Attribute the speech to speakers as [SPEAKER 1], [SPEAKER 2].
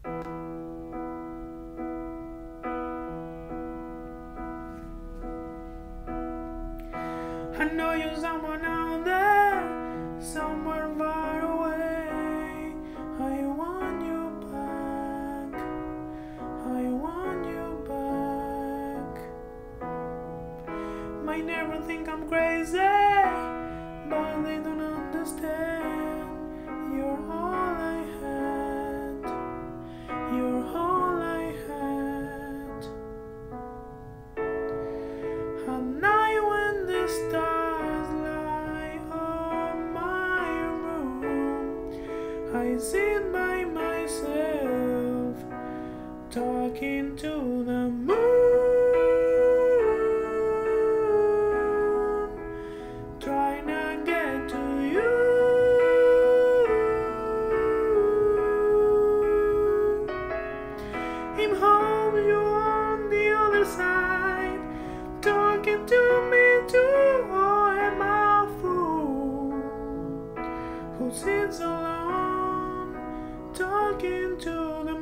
[SPEAKER 1] I know you're someone out there, somewhere far away. I want you back, I want you back. Might never think I'm crazy, but they don't understand. You're all I had, you're all I had. At night when the stars lie on my room, I sit by myself, talking to the moon, trying to get to you. I'm home, you on the other side, talking to me too. Or am I a fool who sits alone, talking to the